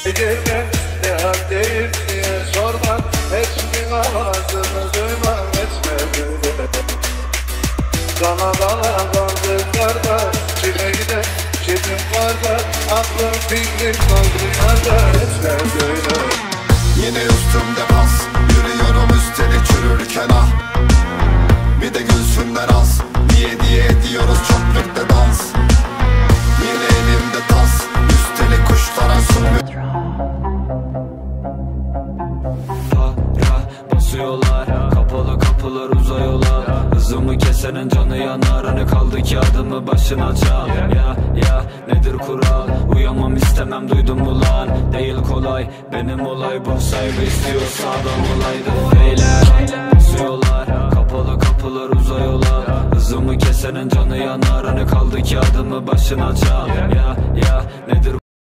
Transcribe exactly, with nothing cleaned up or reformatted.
Geceler ne haldeyim diye sorma, hiçbir ağzını duymam etmedim de. Dala dala kaldıklarda, çile gide çetim varda, aklım fikrim kaldı yarda, etme böyle. Yine üstümde bas, yürüyorum üstelik çürürken ah. Bir de gülsünler az, niye diye ediyoruz çok birlikte dans. Yine elimde tas, üstelik kuşlara sürmüyor. Para basıyorlar, kapalı kapılar uzayıyorlar. Hızımı kesenin canı yanar, hani kaldı ki adımı başına çal. Ya ya nedir kural, uyamam istemem duydum mu lan. Değil kolay benim olay, bu saygı istiyorsa adam olaydı. Beyler basıyorlar, kapalı kapılar uzayıyorlar. Hızımı kesenin canı yanar, hani kaldı ki adımı başına çal. Ya ya